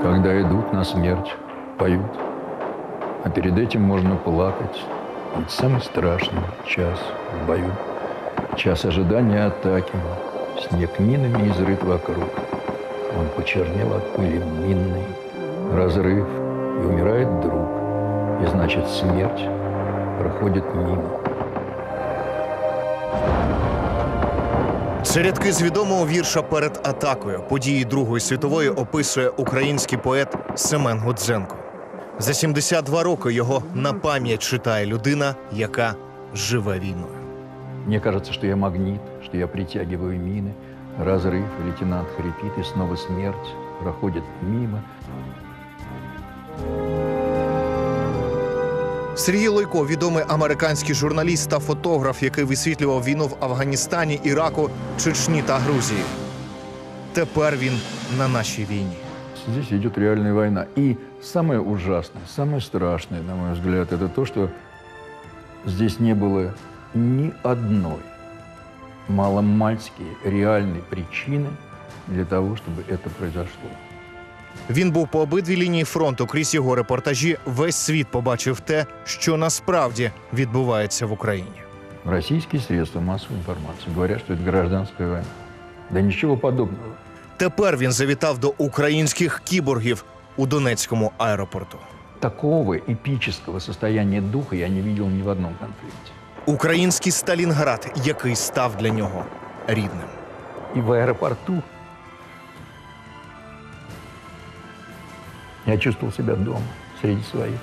Когда идут на смерть, поют. А перед этим можно плакать. Ведь самый страшный час в бою. Час ожидания атаки. Снег минами изрыт вокруг. Он почернел от пыли минной. Разрыв, и умирает друг. И значит, смерть проходит мимо. Це рядки з відомого вірша «Перед атакою». Події Другої світової описує український поет Семен Гудзенко. За 72 роки його на пам'ять читає людина, яка живе війною. Мне кажется, что я магнит, что я притягиваю мины. Разрыв, лейтенант хрипит, и снова смерть проходит мимо. Сергій Лойко – відомий американський журналіст та фотограф, який висвітлював війну в Афганістані, Іраку, Чечні та Грузії. Тепер він на нашій війні. Здесь идет реальная война. И самое ужасное, самое страшное, на мой взгляд, это то, что здесь не было ни одной маломальски реальной причины для того, чтобы это произошло. Він був по обидві лінії фронту. Крізь його репортажі весь світ побачив те, що насправді відбувається в Україні. Российские средства массовой информации говорят, что это гражданская война. Да ничего подобного. Тепер він завітав до українських кіборгів у Донецькому аеропорту. Такого эпического состояния духа я не видел ни в одном конфликте. Український Сталінград, який став для нього рідним. И в аэропорту я чувствовал себя дома, среди своих.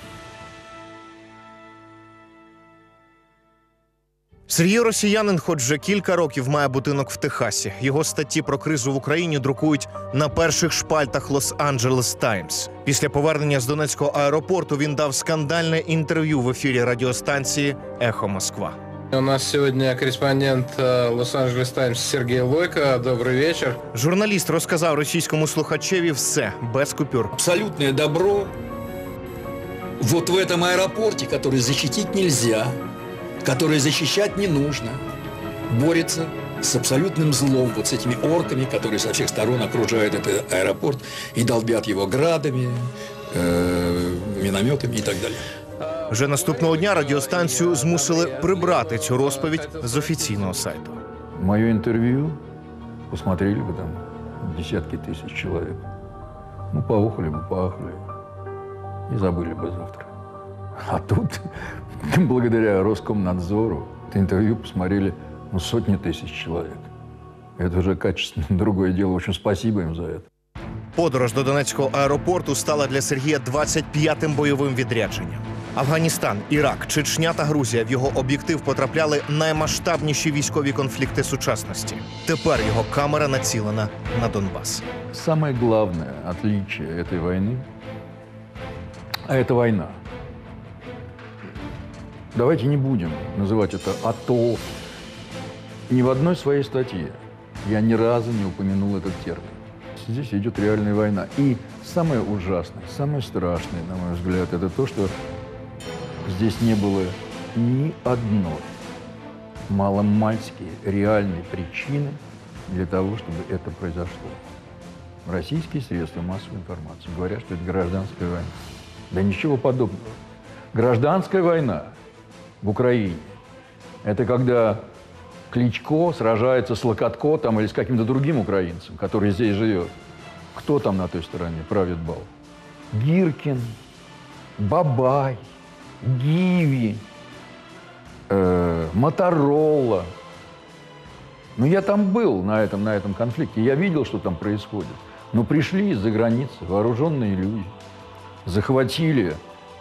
Сергій росіянин, хоч вже кілька років має будинок в Техасі. Його статті про кризу в Україні друкують на перших шпальтах Лос-Анджелес Таймс. Після повернення з Донецького аеропорту він дав скандальне інтерв'ю в ефірі радіостанції «Ехо Москва». У нас сегодня корреспондент Лос-Анджелес Таймс Сергей Лойко. Добрый вечер. Журналіст розказав російському слухачеві все, без купюр. Абсолютное добро вот в этом аэропорте, который защитить нельзя, который защищать не нужно, борется с абсолютным злом, вот с этими орками, которые со всех сторон окружают этот аэропорт и долбят его градами, минометами и так далее. Вже наступного дня радіостанцію змусили прибрати цю розповідь з офіційного сайту. Мое интервью посмотрели бы там десятки тысяч человек. Ну, поохали бы, поахали и забыли бы завтра. А тут, благодаря Роскомнадзору, это интервью посмотрели сотни тысяч человек. Это уже качественно другое дело. В общем, спасибо им за это. Подорож до Донецького аеропорту стала для Сергія 25-м бойовим відрядженням. Афганістан, Ірак, Чечня та Грузія в його об'єктив потрапляли наймасштабніші військові конфлікти сучасності. Тепер його камера націлена на Донбас. Самое главное отличие этой войны, а это война. Давайте не будем называть это АТО. Ни в одной своей статье я ни разу не упомянул этот термин. Здесь идет реальная война. И самое ужасное, самое страшное, на мой взгляд, это то, что здесь не было ни одной маломальски реальной причины для того, чтобы это произошло. Российские средства массовой информации говорят, что это гражданская война. Да ничего подобного. Гражданская война в Украине – это когда Кличко сражается с Локотко там, или с каким-то другим украинцем, который здесь живет. Кто там на той стороне правит бал? Гиркин, Бабай, Гиви, Моторола. Ну, я там был на этом конфликте, я видел, что там происходит. Но пришли из-за границы вооруженные люди, захватили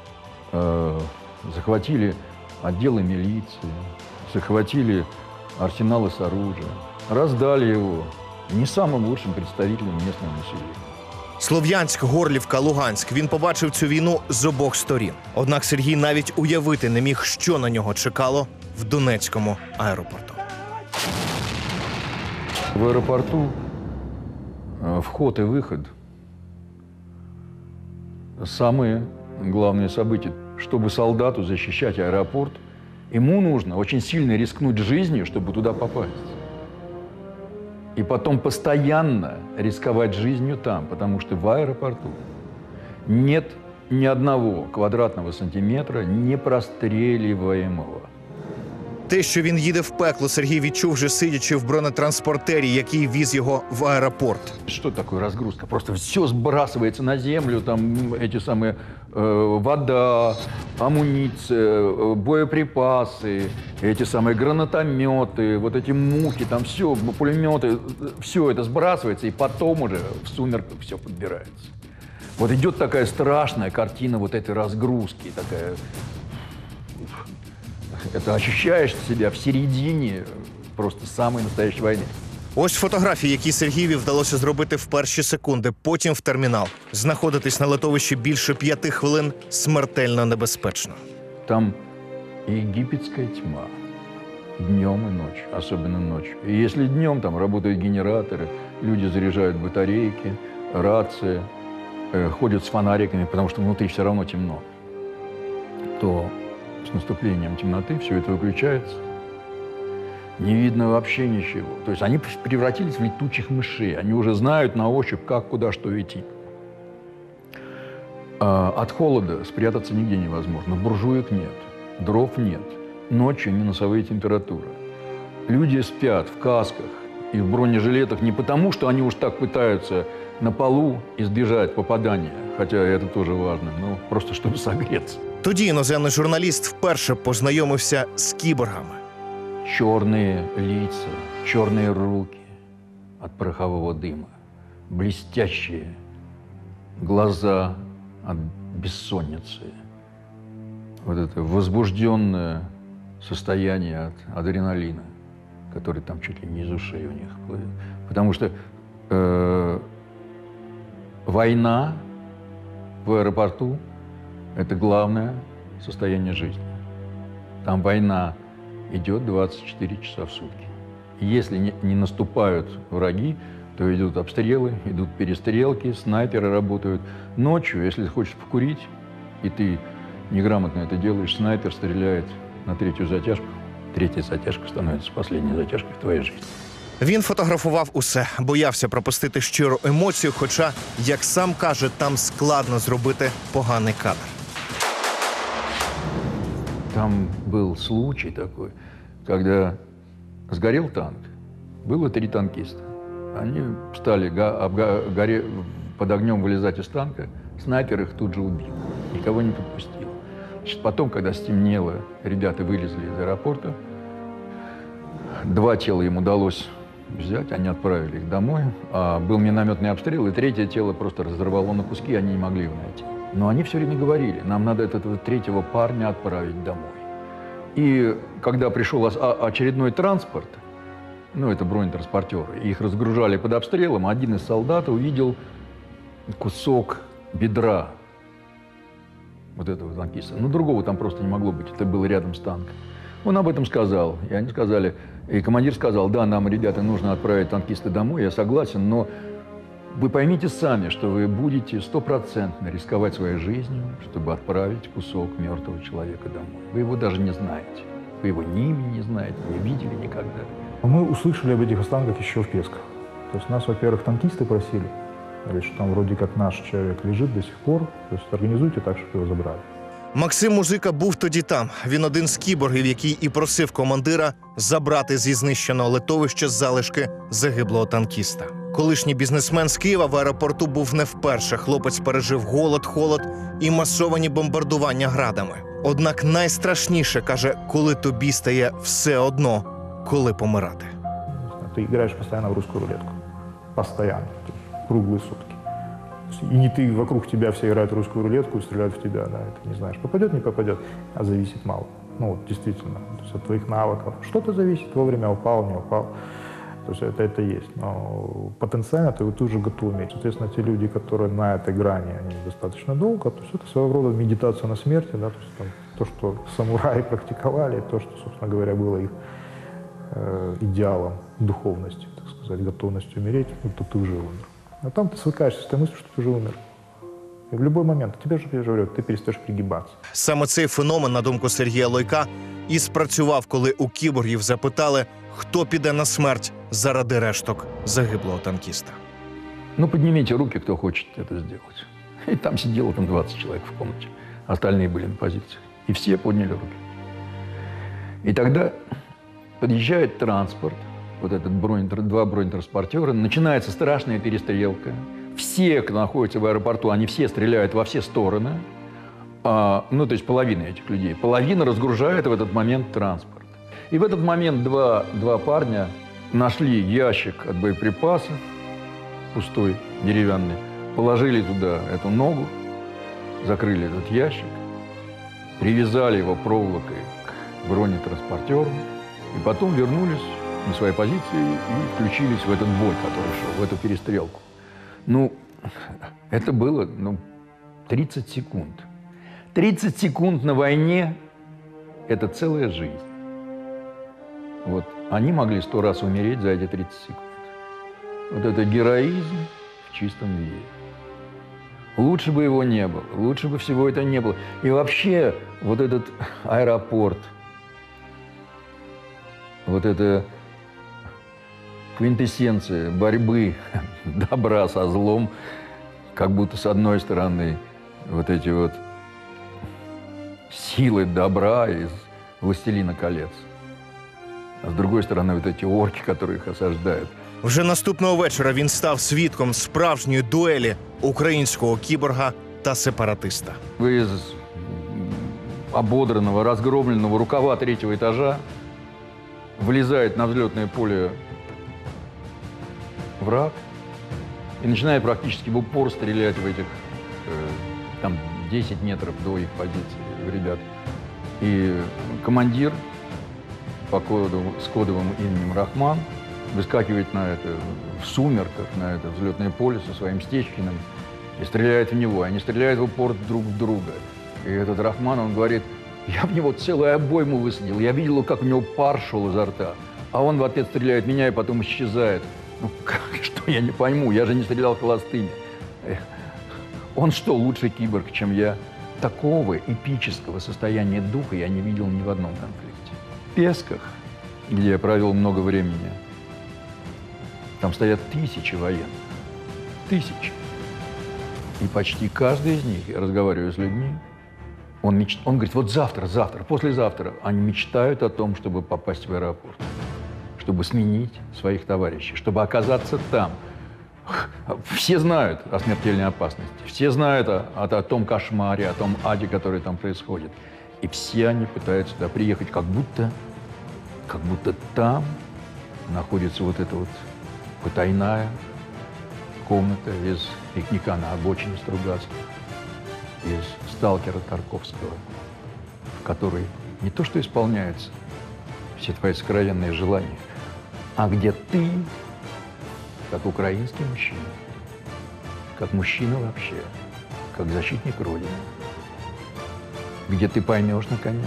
отделы милиции, захватили арсеналы с оружием, раздали его не самым лучшим представителям местного населения. Слов'янськ, Горлівка, Луганськ. Він побачив цю війну з обох сторін. Однак Сергій навіть уявити не міг, що на нього чекало в Донецькому аеропорту. В аэропорту вход и выход – самые главные события. Чтобы солдату защищать аэропорт, ему нужно очень сильно рискнуть жизнью, чтобы туда попасть. И потом постоянно рисковать жизнью там, потому что в аэропорту нет ни одного квадратного сантиметра непростреливаемого. Те, що він їде в пекло, Сергій відчув вже сидячи в бронетранспортері, який віз його в аеропорт. Что такое разгрузка? Просто все сбрасывается на землю, там эти самые вода, амуниция, боеприпасы, эти самые гранатометы, вот эти мухи, там все, пулеметы, все это сбрасывается, и потом уже в сумерках все подбирается. Вот идет такая страшная картина вот этой разгрузки, такая... Это ощущаешь себя в середине просто самой настоящей войны. Ось фотографії, які Сергієві вдалося зробити в перші секунди, потім в термінал. Знаходитись на литовищі більше 5 хвилин смертельно небезпечно. Там египетская тьма. Днем и ночью, особенно ночью. И если днем там работают генераторы, люди заряжают батарейки, рации, ходят с фонариками, потому что внутри все равно темно, то с наступлением темноты все это выключается. Не видно вообще ничего. То есть они превратились в летучих мышей. Они уже знают на ощупь, как, куда, что идти. От холода спрятаться нигде невозможно. Буржуек нет, дров нет. Ночью минусовые температуры. Люди спят в касках и в бронежилетах не потому, что они уж так пытаются на полу избежать попадания, хотя это тоже важно, но просто чтобы согреться. Тоді іноземний журналіст вперше познайомився з кіборгами. Черные лица, черные руки от порохового дыма, блестящие глаза от бессонницы. Вот это возбужденное состояние от адреналина, который там чуть ли не из ушей у них плывет. Потому что война в аэропорту – это главное состояние жизни. Там война идет 24 часа в сутки. И если не наступают враги, то идут обстрелы, идут перестрелки, снайперы работают. Ночью, если хочешь покурить, и ты неграмотно это делаешь, снайпер стреляет на третью затяжку. Третья затяжка становится последней затяжкой в твоей жизни. Він фотографував усе, боявся пропустити щиру емоцію, хоча, як сам каже, там складно зробити поганий кадр. Там был случай такой, когда сгорел танк. Было 3 танкиста. Они стали под огнем вылезать из танка. Снайпер их тут же убил. Никого не подпустил. Значит, потом, когда стемнело, ребята вылезли из аэропорта. 2 тела им удалось взять, они отправили их домой. А был минометный обстрел, и 3-е тело просто разорвало на куски, они не могли его найти. Но они все время говорили, нам надо этого 3-го парня отправить домой. И когда пришел очередной транспорт, ну, это бронетранспортеры, их разгружали под обстрелом, один из солдат увидел кусок бедра вот этого танкиста. Ну, другого там просто не могло быть, это было рядом с танком. Он об этом сказал, и они сказали, и командир сказал, да, нам, ребята, нужно отправить танкиста домой, я согласен, но вы поймите сами, что вы будете 100% рисковать своей жизнью, чтобы отправить кусок мертвого человека домой. Вы его даже не знаете. Вы его ни имени не знаете, не видели никогда. Мы услышали об этих останках еще в Песках. То есть нас, во-первых, танкисты просили, говорят, что там вроде как наш человек лежит до сих пор, то есть организуйте так, чтобы его забрали. Максим Музика був тоді там. Він один з кіборгів, який і просив командира забрати зі знищеного литовища залишки загиблого танкіста. Колишній бізнесмен з Києва в аеропорту був не вперше. Хлопець пережив голод, холод і масовані бомбардування градами. Однак найстрашніше, каже, коли тобі стає все одно, коли помирати. Ты играешь постоянно в русскую рулетку. Постоянно. Круглые сутки. И не ты, вокруг тебя все играют в русскую рулетку и стреляют в тебя, да, ты не знаешь, попадет, не попадет, а зависит мало. Ну, вот, действительно, то есть от твоих навыков. Что-то зависит, вовремя упал, не упал. То есть это есть. Но потенциально ты уже готов уметь. Соответственно, те люди, которые на этой грани, они достаточно долго, то есть это своего рода медитация на смерти, да, то есть там, то, что самураи практиковали, то, что, собственно говоря, было их идеалом духовности, так сказать, готовностью умереть, то ты уже умер. А там ты свыкаешься с той мыслью, что ты уже умер. И в любой момент, тебе же, я же говорю, ты перестаешь пригибаться. Саме цей феномен, на думку Сергія Лойка, і спрацював, коли у кіборгів запитали, хто піде на смерть заради решток загиблого танкіста. Ну, поднимите руки, кто хочет это сделать. И там сидело 20 человек в комнате. Остальные были на позициях. И все подняли руки. И тогда подъезжает транспорт, вот этот два бронетранспортера, начинается страшная перестрелка. Все, кто находится в аэропорту, они все стреляют во все стороны. Ну, то есть половина этих людей. Половина разгружает в этот момент транспорт. И в этот момент два парня нашли ящик от боеприпасов, пустой, деревянный, положили туда эту ногу, закрыли этот ящик, привязали его проволокой к бронетранспортеру, и потом вернулись на свои позиции и включились в этот бой, который шел, в эту перестрелку. Ну, это было, 30 секунд. 30 секунд на войне – это целая жизнь. Вот они могли 100 раз умереть за эти 30 секунд. Вот это героизм в чистом виде. Лучше бы его не было, лучше бы всего это не было. И вообще вот этот аэропорт, вот эта квинтэссенция борьбы добра со злом, как будто с одной стороны вот эти вот силы добра из «Властелина колец», а с другой стороны вот эти орки, которые их осаждают. Вже наступного вечора він став свідком справжньої дуелі українського кіборга та сепаратиста. Вы из ободранного, разгромленного рукава 3-го этажа влезает на взлетное поле враг и начинает практически в упор стрелять в этих, там, 10 метров до их позиции ребят. И командир с кодовым именем Рахман выскакивает в сумерках на это взлетное поле со своим Стечкиным и стреляет в него. Они стреляют в упор друг в друга. И этот Рахман, он говорит, я в него целую обойму высадил, я видел, как у него пар шел изо рта. А он в ответ стреляет в меня и потом исчезает. Ну, что, я не пойму, я же не стрелял холостыми. Он что, лучший киборг, чем я? Такого эпического состояния духа я не видел ни в одном конфликте. В Песках, где я провел много времени, там стоят 1000 военных. 1000. И почти каждый из них, я разговариваю с людьми, он говорит, вот завтра, послезавтра они мечтают о том, чтобы попасть в аэропорт, чтобы сменить своих товарищей, чтобы оказаться там. Все знают о смертельной опасности, все знают о том кошмаре, о том аде, который там происходит. И все они пытаются туда приехать, как будто там находится вот эта вот потайная комната из пикника на обочине Стругацких, из сталкера Тарковского, в которой не то что исполняются все твои сокровенные желания, а где ты, как украинский мужчина, как мужчина вообще, как защитник Родины, где ты поймешь, наконец,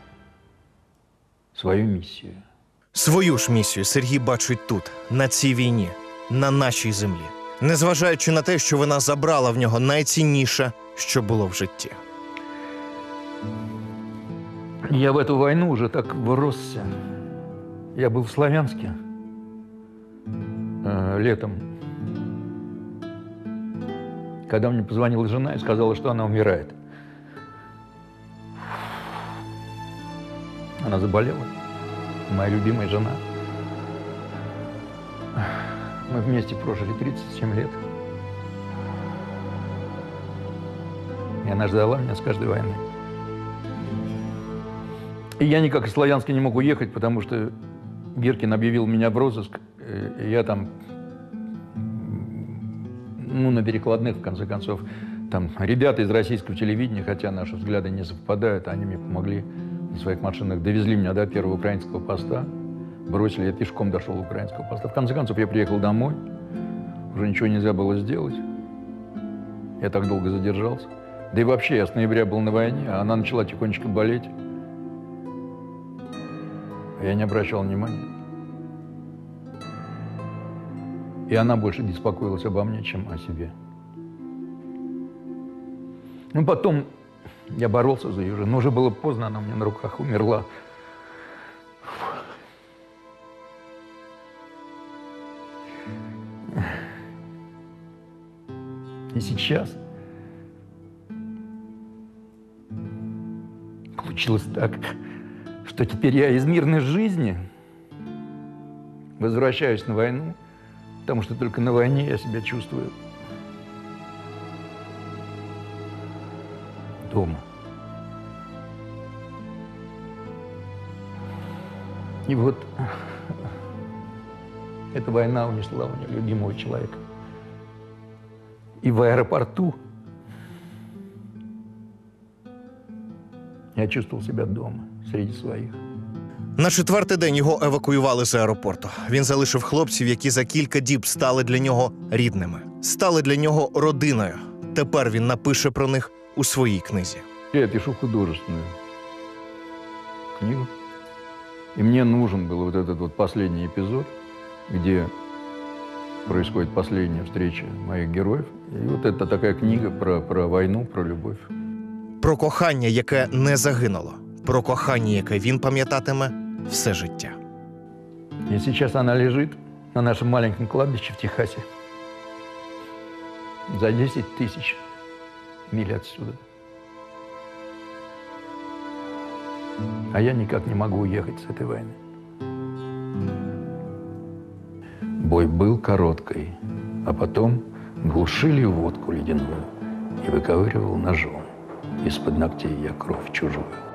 свою миссию. Свою ж місію Сергій бачить тут, на цій війні, на нашій землі. Незважаючи на те, що вона забрала в нього найцінніше, що було в житті. Я в эту войну уже так вросся. Я был в Славянске летом, когда мне позвонила жена и сказала, что она умирает. Она заболела, моя любимая жена. Мы вместе прожили 37 лет. И она ждала меня с каждой войны. И я никак из Славянска не мог уехать, потому что Гиркин объявил меня в розыск. И я там, на перекладных, в конце концов, там ребята из российского телевидения, хотя наши взгляды не совпадают, они мне помогли на своих машинах, довезли меня до первого украинского поста, бросили, я пешком дошел до украинского поста. В конце концов, я приехал домой, уже ничего нельзя было сделать. Я так долго задержался. Да и вообще, я с ноября был на войне, а она начала тихонечко болеть. Я не обращал внимания. И она больше беспокоилась обо мне, чем о себе. Ну, потом я боролся за ее жизнь, но уже было поздно, она у меня на руках умерла. И сейчас получилось так, что теперь я из мирной жизни возвращаюсь на войну, потому что только на войне я себя чувствую дома. И вот эта война унесла у меня любимого человека. И в аэропорту я чувствовал себя дома, среди своих. На 4-й день його евакуювали з аеропорту. Він залишив хлопців, які за кілька діб стали для нього рідними, стали для нього родиною. Тепер він напише про них у своїй книзі. Я пишу художественную книгу. И мне нужен был вот этот вот последний эпизод, где происходит последняя встреча моих героев. И вот это такая книга про войну, про любовь. Про кохання, яке не загинуло. Про кохання, яке він пам'ятатиме все життя. И сейчас она лежит на нашем маленьком кладбище в Техасе. За 10 тысяч миль отсюда. А я никак не могу уехать с этой войны. Бой был короткой, а потом глушили водку ледяную и выковыривал ножом из-под ногтей я кровь чужую.